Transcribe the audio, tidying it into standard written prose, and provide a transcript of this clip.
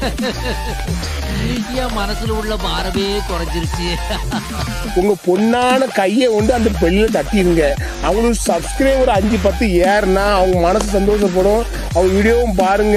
என் மனசுல உள்ள பாரமே குறைஞ்சிருச்சு. உங்க பொண்ணான கையை கொண்டு அந்த பெல்ல தட்டிடுங்க. அவங்களுக்கு சப்ஸ்கிரைபர் 5-10 ஏறுனா அவங்க மனசு சந்தோஷப்படும். அவங்க வீடியோவும் பாருங்க.